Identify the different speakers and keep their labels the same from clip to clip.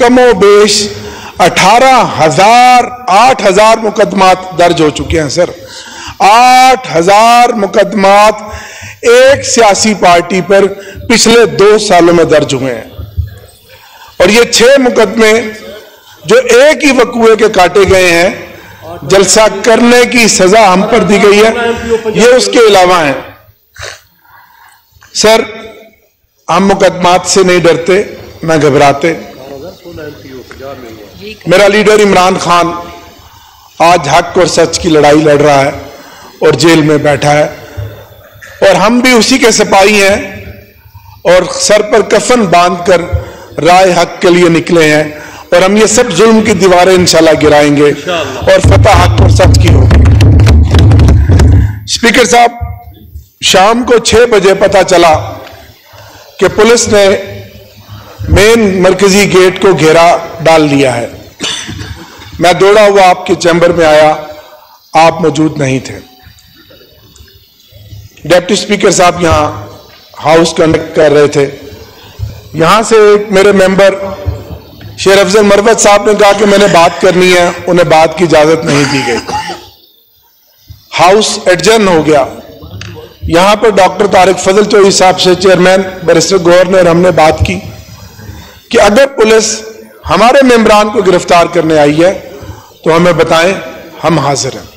Speaker 1: कमो बेश 8,000 मुकदमात दर्ज हो चुके हैं सर। 8,000 मुकदमात एक सियासी पार्टी पर पिछले 2 सालों में दर्ज हुए हैं, और ये 6 मुकदमे जो एक ही वकूए के काटे गए हैं, जलसा करने की सजा हम पर दी गई है, ये उसके अलावा है। सर, हम मुकदमात से नहीं डरते, न घबराते। मेरा लीडर इमरान खान आज हक और सच की लड़ाई लड़ रहा है और जेल में बैठा है, और हम भी उसी के सिपाही हैं और सर पर कफन बांधकर राय हक के लिए निकले हैं, और हम ये सब जुल्म की दीवारें इंशाल्लाह गिराएंगे और फतह हक और सच की होगी। स्पीकर साहब, शाम को 6 बजे पता चला कि पुलिस ने मेन मरकजी गेट को घेरा डाल लिया है। मैं दौड़ा हुआ आपके चैम्बर में आया, आप मौजूद नहीं थे। डिप्टी स्पीकर साहब यहां हाउस कंडक्ट कर रहे थे। यहां से एक मेरे मेंबर शेर अफजल मरवत साहब ने कहा कि मैंने बात करनी है, उन्हें बात की इजाजत नहीं दी गई। हाउस एडजर्न हो गया। यहां पर डॉक्टर तारिक फजल चौधरी साहब से चेयरमैन बैरिस्टर गवर्नर हमने बात की कि अगर पुलिस हमारे मेंबरान को गिरफ्तार करने आई है तो हमें बताएं, हम हाजिर हैं।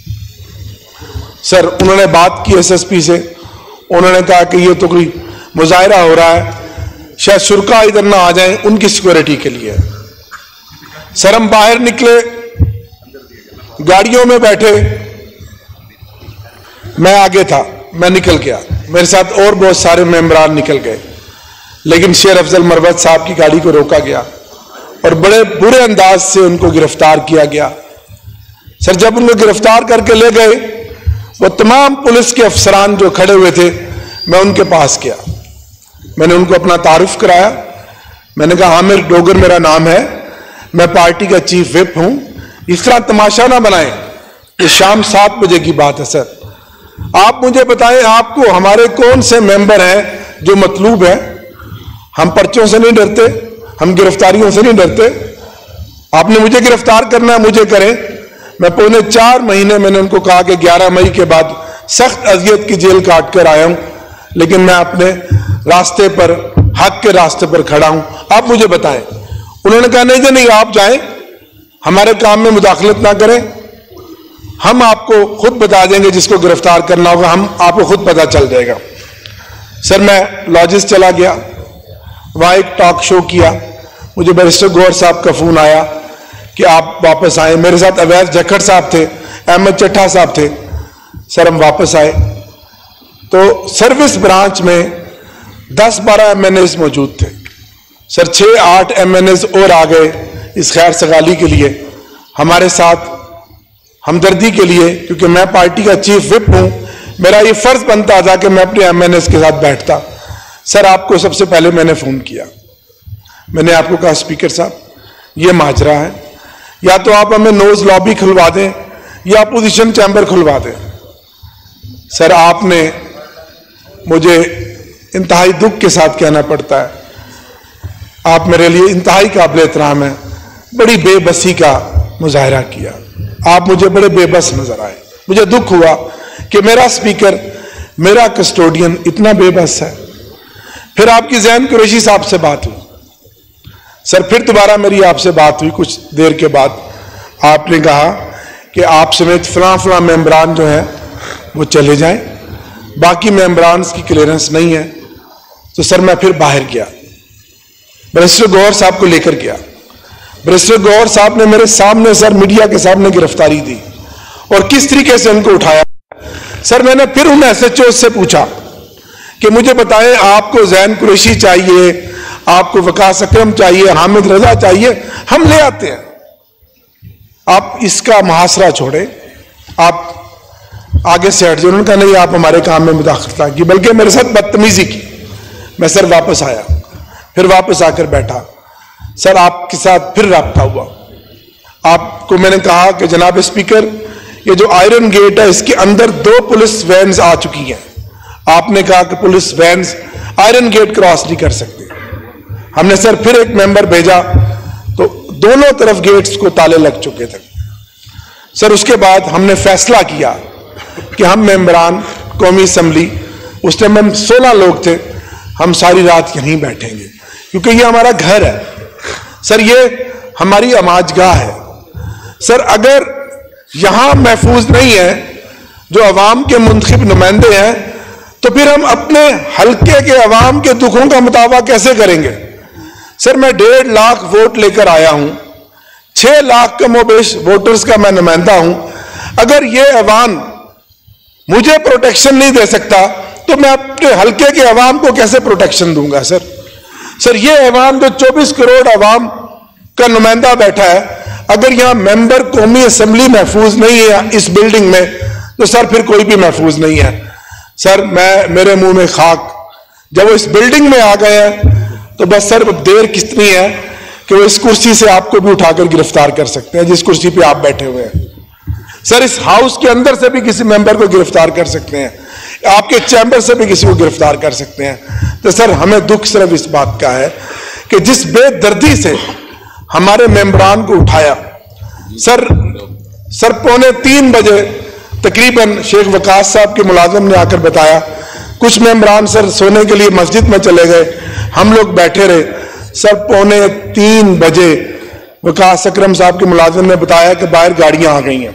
Speaker 1: सर, उन्होंने बात की एसएसपी से, उन्होंने कहा कि ये तो कोई मुजाहिरा हो रहा है, शायद शुरका इधर ना आ जाएं, उनकी सिक्योरिटी के लिए। सर, हम बाहर निकले, गाड़ियों में बैठे, मैं आगे था, मैं निकल गया, मेरे साथ और बहुत सारे मेंबरान निकल गए, लेकिन शेर अफजल मरवत साहब की गाड़ी को रोका गया और बड़े बुरे अंदाज से उनको गिरफ्तार किया गया। सर, जब उनको गिरफ्तार करके ले गए, वो तमाम पुलिस के अफसरान जो खड़े हुए थे, मैं उनके पास गया, मैंने उनको अपना तारुफ कराया। मैंने कहा, आमिर डोगर मेरा नाम है, मैं पार्टी का चीफ विप हूं, इस तरह तमाशा ना बनाएं, ये शाम 7 बजे की बात है। सर, आप मुझे बताएं, आपको हमारे कौन से मेंबर हैं जो मतलूब हैं? हम पर्चों से नहीं डरते, हम गिरफ्तारियों से नहीं डरते। आपने मुझे गिरफ्तार करना है, मुझे करें। मैं पौने 4 महीने मैंने उनको कहा कि 11 मई के बाद सख्त अजियत की जेल काट कर आया हूं, लेकिन मैं अपने रास्ते पर, हक के रास्ते पर खड़ा हूं, आप मुझे बताएं। उन्होंने कहा, नहीं जी नहीं, आप जाएं, हमारे काम में मुदाखलत ना करें, हम आपको खुद बता देंगे, जिसको गिरफ्तार करना होगा हम आपको खुद पता चल जाएगा। सर, मैं लॉजिस चला गया, वहां एक टॉक शो किया, मुझे बैरिस्टर गौर साहब का फोन आया कि आप वापस आए। मेरे साथ अवैध जखड़ साहब थे, अहमद चट्ठा साहब थे। सर, हम वापस आए तो सर्विस ब्रांच में 10-12 MNAs मौजूद थे। सर, 6-8 MNAs और आ गए इस खैर सगाली के लिए, हमारे साथ हमदर्दी के लिए, क्योंकि मैं पार्टी का चीफ विप हूं, मेरा ये फर्ज बनता था कि मैं अपने MNAs के साथ बैठता। सर, आपको सबसे पहले मैंने फोन किया, मैंने आपको कहा, स्पीकर साहब, ये माजरा है, या तो आप हमें नोज लॉबी खुलवा दें या अपोजिशन चैम्बर खुलवा दें। सर, आपने मुझे इंतहाई दुख के साथ कहना पड़ता है, आप मेरे लिए इंतहाई काबिल एहतराम है, बड़ी बेबसी का मुजाहरा किया, आप मुझे बड़े बेबस नजर आए। मुझे दुख हुआ कि मेरा स्पीकर, मेरा कस्टोडियन इतना बेबस है। फिर आपकी ज़ैन कुरैशी साहब से बात हुई। सर, फिर दोबारा मेरी आपसे बात हुई कुछ देर के बाद। आपने कहा कि आप समेत फलां मेंबरान जो है वो चले जाएं, बाकी मेंबरान की क्लियरेंस नहीं है। तो सर, मैं फिर बाहर गया, बैरिस्टर गौर साहब को लेकर गया। बैरिस्टर गौर साहब ने मेरे सामने, सर, मीडिया के सामने गिरफ्तारी दी और किस तरीके से उनको उठाया। सर, मैंने फिर उन SHO से पूछा कि मुझे बताएं, आपको ज़ैन कुरैशी चाहिए, आपको वकास अकरम चाहिए, हामिद रजा चाहिए, हम ले आते हैं, आप इसका मुहासरा छोड़े, आप आगे से हट जाए। उन्होंने कहा, नहीं, आप हमारे काम में मुदाखलत की, बल्कि मेरे साथ बदतमीजी की। मैं सर वापस आया, फिर वापस आकर बैठा। सर, आपके साथ फिर राब्ता हुआ, आपको मैंने कहा कि जनाब स्पीकर, ये जो आयरन गेट है, इसके अंदर 2 पुलिस वैन्स आ चुकी हैं। आपने कहा कि police vans iron gate cross नहीं कर सकते। हमने सर फिर एक मेंबर भेजा, दोनों तरफ गेट्स को ताले लग चुके थे। सर उसके बाद हमने फैसला किया कि हम मेंबरान कौमी असम्बली, उस टाइम हम 16 लोग थे, हम सारी रात यहीं बैठेंगे क्योंकि ये हमारा घर है सर, ये हमारी अमाजगाह है सर। अगर यहां महफूज नहीं है जो अवाम के मुंतखब नुमाइंदे हैं, तो फिर हम अपने हल्के के अवाम के दुखों का मुताबा कैसे करेंगे सर। मैं 1.5 लाख वोट लेकर आया हूं, 6 लाख कमोबेश वोटर्स का मैं नुमाइंदा हूं। अगर ये अवाम मुझे प्रोटेक्शन नहीं दे सकता तो मैं अपने हल्के के अवाम को कैसे प्रोटेक्शन दूंगा सर। सर ये अवाम जो 24 करोड़ अवाम का नुमाइंदा बैठा है, अगर यहां मेंबर कौमी असम्बली महफूज नहीं है इस बिल्डिंग में, तो सर फिर कोई भी महफूज नहीं है सर। मेरे मुंह में खाक, जब वो इस बिल्डिंग में आ गए हैं तो बस सर देर कितनी है कि वो इस कुर्सी से आपको भी उठाकर गिरफ्तार कर सकते हैं जिस कुर्सी पे आप बैठे हुए हैं सर। इस हाउस के अंदर से भी किसी मेंबर को गिरफ्तार कर सकते हैं, आपके चैम्बर से भी किसी को गिरफ्तार कर सकते हैं। तो सर हमें दुख सिर्फ इस बात का है कि जिस बेदर्दी से हमारे मेंबरान को उठाया सर 2:45 बजे तकरीबन शेख वकास साहब के मुलाजिम ने आकर बताया, कुछ मेंबरान सर सोने के लिए मस्जिद में चले गए, हम लोग बैठे रहे सर। 2:45 बजे वकास अकरम साहब के मुलाजिम ने बताया कि बाहर गाड़ियां आ गई हैं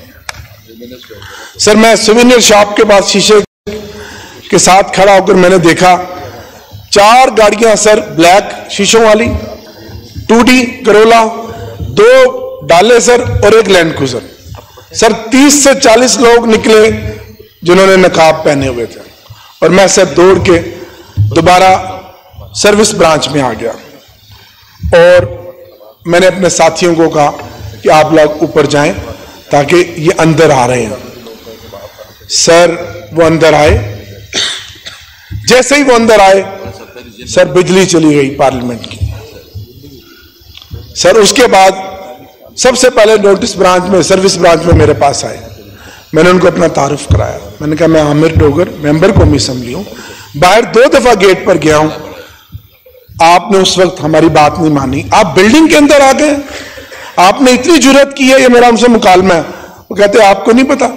Speaker 1: सर। मैं सुवेनियर शॉप के पास शीशे के साथ खड़ा होकर मैंने देखा 4 गाड़ियां सर ब्लैक शीशों वाली, 2D करोला, 2 डाले सर और 1 लैंड क्रूजर सर। 30 से 40 लोग निकले जिन्होंने नकाब पहने हुए थे, और मैं सर दौड़ के दोबारा सर्विस ब्रांच में आ गया और मैंने अपने साथियों को कहा कि आप लोग ऊपर जाएं ताकि ये अंदर आ रहे हैं सर। वो अंदर आए, जैसे ही वो अंदर आए सर बिजली चली गई पार्लियामेंट की सर। उसके बाद सबसे पहले नोटिस ब्रांच में, सर्विस ब्रांच में मेरे पास आए, मैंने उनको अपना तारुफ कराया। मैंने कहा मैं आमिर डोगर मेंबर कौमी असम्बली हूं, बाहर 2 दफा गेट पर गया हूं, आपने उस वक्त हमारी बात नहीं मानी, आप बिल्डिंग के अंदर आ गए, आपने इतनी जुर्रत की है, ये मेरा हमसे मुकालमा है। वो कहते हैं आपको नहीं पता,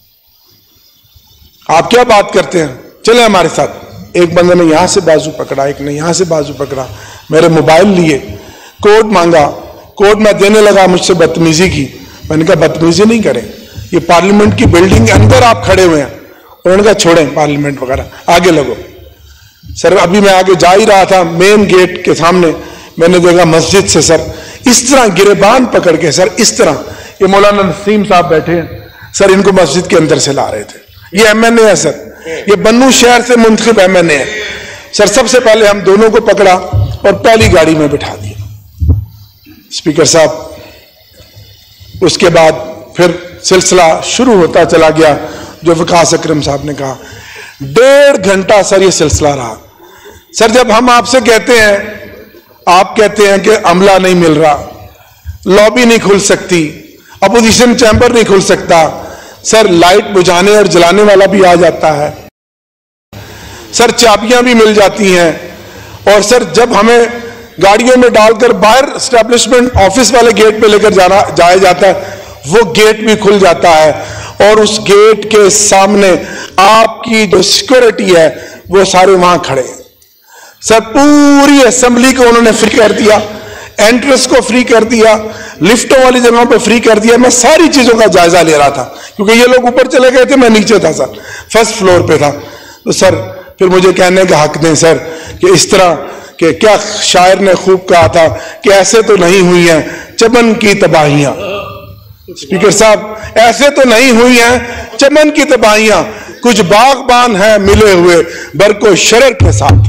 Speaker 1: आप क्या बात करते हैं, चले हमारे साथ। एक बंदे ने यहां से बाजू पकड़ा, एक ने यहां से बाजू पकड़ा, मेरे मोबाइल लिए, कोड मांगा, कोड मैं देने लगा, मुझसे बदतमीजी की। मैंने कहा बदतमीजी नहीं करें, ये पार्लियामेंट की बिल्डिंग के अंदर आप खड़े हुए हैं। उन्होंने कहा छोड़ें पार्लियामेंट वगैरह, आगे लगो सर। अभी मैं आगे जा ही रहा था, मेन गेट के सामने मैंने देखा मस्जिद से सर इस तरह गिरेबान पकड़ के सर इस तरह, ये मौलाना नसीम साहब बैठे हैं सर, इनको मस्जिद के अंदर से ला रहे थे। ये MNA है सर, ये बन्नू शहर से मुंतखब MNA है सर। सबसे पहले हम दोनों को पकड़ा और पहली गाड़ी में बिठा दिया स्पीकर साहब। उसके बाद फिर सिलसिला शुरू होता चला गया, जो वकास अकरम साहब ने कहा। 1.5 घंटा सर ये सिलसिला रहा सर। जब हम आपसे कहते हैं, आप कहते हैं कि अमला नहीं मिल रहा, लॉबी नहीं खुल सकती, अपोजिशन चैम्बर नहीं खुल सकता सर, लाइट बुझाने और जलाने वाला भी आ जाता है सर, चाबियां भी मिल जाती हैं, और सर जब हमें गाड़ियों में डालकर बाहर एस्टेब्लिशमेंट ऑफिस वाले गेट पे लेकर जाया जाता है, वो गेट भी खुल जाता है, और उस गेट के सामने आपकी जो सिक्योरिटी है वो सारे वहां खड़े हैं सर। पूरी असेंबली को उन्होंने फ्री कर दिया, एंट्रेंस को फ्री कर दिया, लिफ्टों वाली जगहों पे फ्री कर दिया। मैं सारी चीजों का जायजा ले रहा था क्योंकि ये लोग ऊपर चले गए थे, मैं नीचे था सर, फर्स्ट फ्लोर पे था। तो सर फिर मुझे कहने का हक दें सर कि इस तरह कि क्या शायर ने खूब कहा था कि ऐसे तो नहीं हुई हैं चमन की तबाहियां। स्पीकर साहब, ऐसे तो नहीं हुई हैं चमन की तबाहियां, कुछ बागबान हैं मिले हुए बरको शरर के साथ।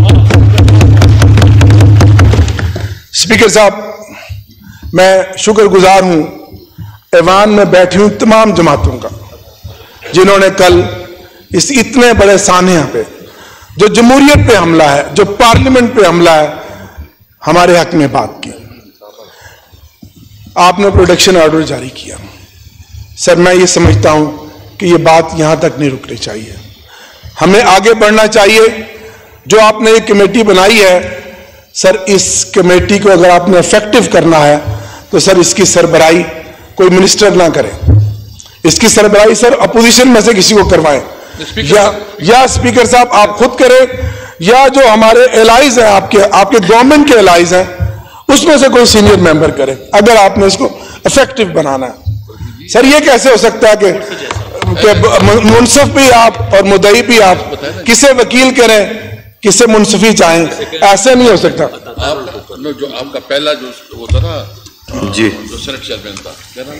Speaker 1: स्पीकर साहब, मैं शुक्रगुजार हूं ऐवान में बैठी हुई तमाम जमातों का जिन्होंने कल इस इतने बड़े सानिया पे, जो जमहूरियत पे हमला है, जो पार्लियामेंट पे हमला है, हमारे हक में बात की। आपने प्रोटेक्शन ऑर्डर जारी किया सर। मैं ये समझता हूं कि ये बात यहां तक नहीं रुकनी चाहिए, हमें आगे बढ़ना चाहिए। जो आपने एक कमेटी बनाई है सर, इस कमेटी को अगर आपने इफेक्टिव करना है تو سر اس کی سربراہی کوئی منسٹر نہ کرے, اس کی سربراہی سر اپوزیشن میں سے کسی کو کروائیں, یا اسپیکر صاحب آپ خود کریں, یا جو ہمارے الائز ہیں آپ کے گورنمنٹ کے الائز ہیں اس میں سے کوئی سینئر ممبر کرے, اگر آپ نے اس کو افیکٹو بنانا ہے. سر یہ کیسے ہو سکتا ہے کہ منصف بھی آپ اور مدعی بھی آپ, کسے وکیل کریں کسے منصفی چاہیں, ایسے نہیں ہو سکتا.
Speaker 2: جو آپ کا پہلا جو وہ تھا نا
Speaker 3: جی
Speaker 2: جو سینٹ چیئرمین تھا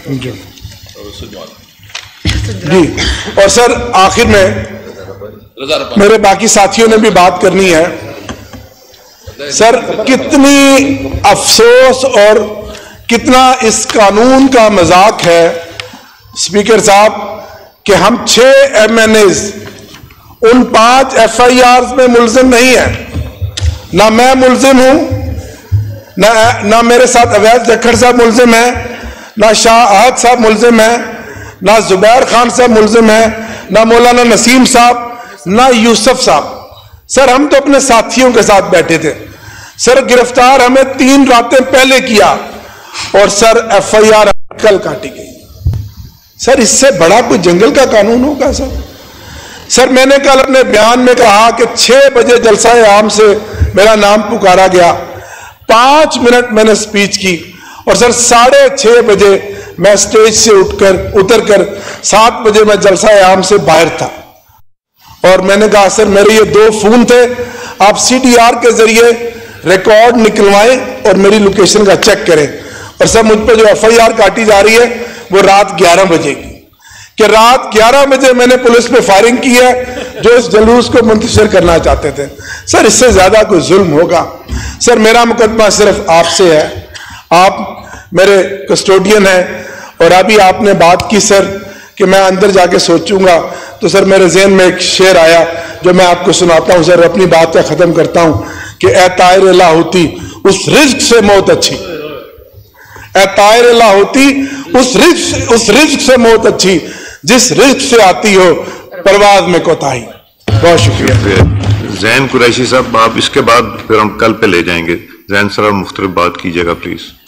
Speaker 1: جی, اور سر آخر میں میرے باقی ساتھیوں نے بھی بات کرنی ہے. سر کتنی افسوس اور کتنا اس قانون کا مذاق ہے اسپیکر صاحب کہ ہم 6 MNAs ان 5 FIRs میں ملزم نہیں ہیں. نہ میں ملزم ہوں, نہ میرے ساتھ اویس جکھڑ صاحب ملزم ہیں, نہ شاہ احد صاحب ملزم ہیں, نہ زبیر خان صاحب ملزم ہیں, نہ مولانا نسیم صاحب, نہ یوسف صاحب. سر ہم تو اپنے ساتھیوں کے ساتھ بیٹھے تھے. سر گرفتار ہمیں 3 راتیں پہلے کیا اور سر FIR کل کاٹی گئی. سر اس سے بڑا کوئی جنگل کا قانون ہوگا سر؟ سر میں نے کل اپنے بیان میں کہا کہ 6 بجے جلسہ عام سے میرا نام پکارا گیا, 5 منٹ میں نے سپیچ کی, اور سر 6:30 بجے میں سٹیج سے اتر کر 7 بجے میں جلسہ عام سے باہر تھا. اور میں نے کہا سر میرے یہ 2 فون تھے, آپ CDR کے ذریعے ریکارڈ نکلوائیں اور میری لوکیشن کا چیک کریں. اور سر مجھ پہ جو FIR کاٹی جا رہی ہے وہ رات 11 بجے کی, کہ رات 11 بجے میں نے پولیس پہ فائرنگ کی ہے جو اس جلوس کو منتشر کرنا چاہتے تھے. سر اس سے زیادہ کوئی ظلم ہوگا؟ سر میرا مقدمہ صرف آپ سے ہے, آپ میرے کسٹوڈین ہیں, اور ابھی آپ نے بات کی سر کہ میں اندر جا کے سوچوں گا, تو سر میرے ذہن میں ایک شعر آیا جو میں آپ کو سناتا ہوں. سر اپنی بات کا ختم کرتا ہوں کہ اے طائر لاہوتی اس رزق سے موت اچھی, اے طائر لاہوتی اس رزق سے موت اچھی, جس رزق سے آتی ہو پرواز میں کوتاہی. بہت شکریہ.
Speaker 3: زین قریشی صاحب, آپ اس کے بعد پھر ہم کل پہ لے جائیں گے. زین سر آپ مختلف بات کیجیے گا پلیز.